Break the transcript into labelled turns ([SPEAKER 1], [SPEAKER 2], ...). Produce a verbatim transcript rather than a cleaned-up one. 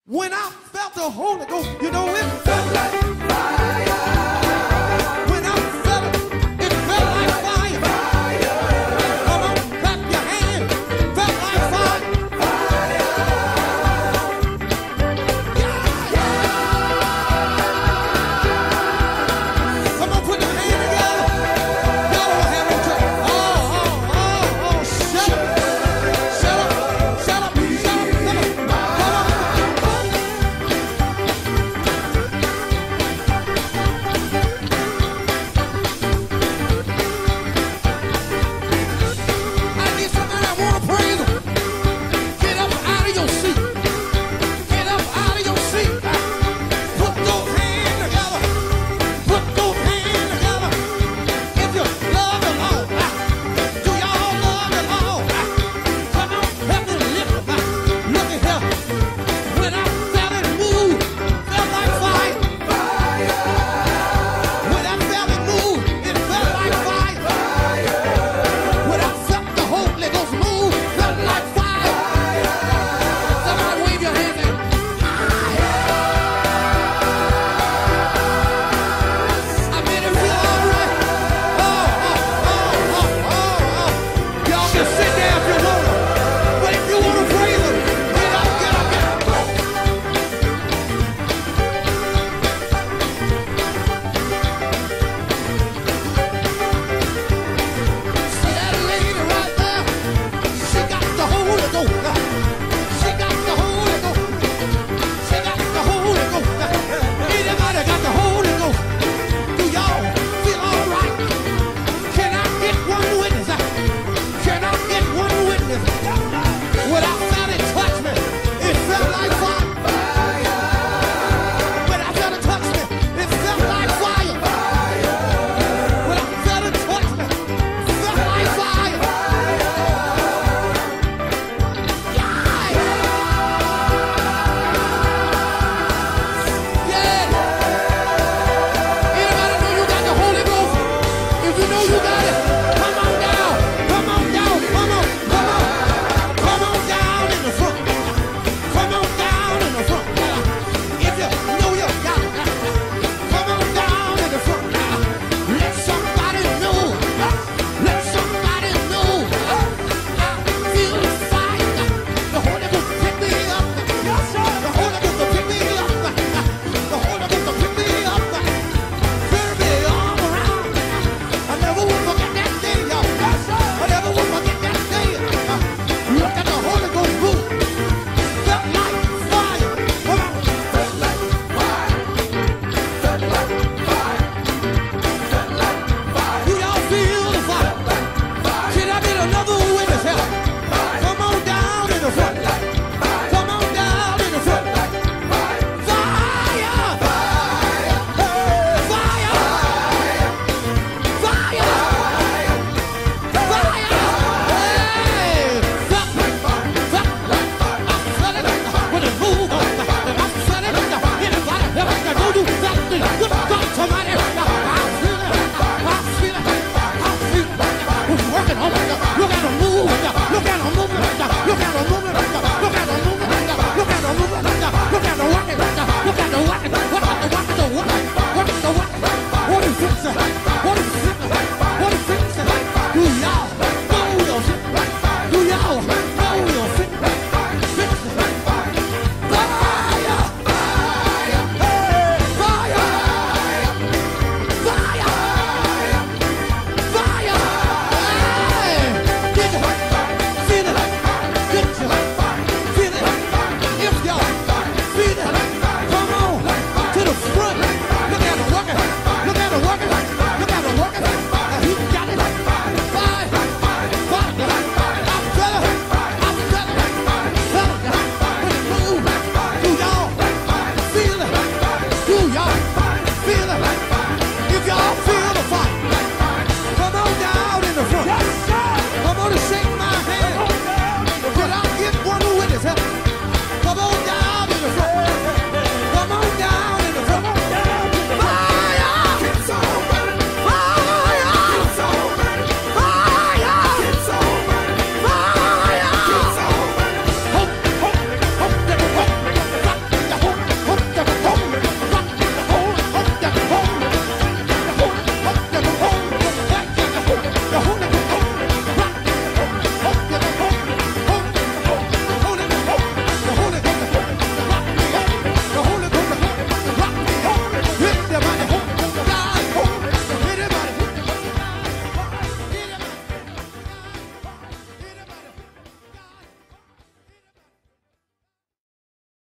[SPEAKER 1] When I felt the Holy Ghost, you know it felt like fire. When I felt it, it felt like fire. Fire. Come on, clap your hands. Felt like fire. Fire. Yeah. Yeah. Come on, put your hands together. Y'all don't have no trouble. Oh, oh, oh, oh, shut up. Shut up. Shut up. Shut up. Come on. Come on. I need somebody that wanna praise him. Get up out of your seat. Get up out of your seat. Put those hands together. Put those hands together. If you love the Lord, do y'all love the Lord? Come on, help me lift them. Look at here. When I felt it move, felt like fire. Fire. When I felt it move, it felt like fire. Fire. When I felt the Holy Ghost move, felt like fire. Somebody wave your hands at I made it feel all right. Oh, oh, oh, oh, oh, oh. Y'all can sit there if you want to. But if you want to praise him, get up, get up, get up. See that lady right there? She got the Holy Ghost. She got the Holy Ghost. She got the Holy Ghost. Anybody got the Holy Ghost? Do y'all feel all right? Can I get one witness? Can I get one witness? When I felt it touch me, it felt like fire. When I felt it touch me, it felt like fire. When I felt it touch me, it felt like fire. Yeah. Anybody know you got the Holy Ghost? If you know you got it, come on down. Come on down. Come on. Come on. Come on down in the front. Come on down in the front. If you know you got it, come on down in the front. Let somebody know. Let somebody know. I feel the fire. The Holy Ghost pick me up. The Holy Ghost will pick me up. The Holy Ghost will pick me up. Turn me all around. I never will forget that day, y'all. I never will forget that day. Look at the Holy Ghost move. Felt like fire. Come on. Felt like fire. Felt like fire. Felt like fire. Do y'all feel the fire? Can I get another witness here? Come on down in the front. Come on down in the front. Fire. Fire. Fire. Fire. Fire. Hey. Felt like fire. Felt like fire. I felt it when it moved. I felt it. Anybody ever can go do something? Good God, somebody. I feel it. I feel it. I feel it. Who's working on it? Look at them move. Look at them moving. Look at them moving. Look at them moving. Look at them moving. Look at them working.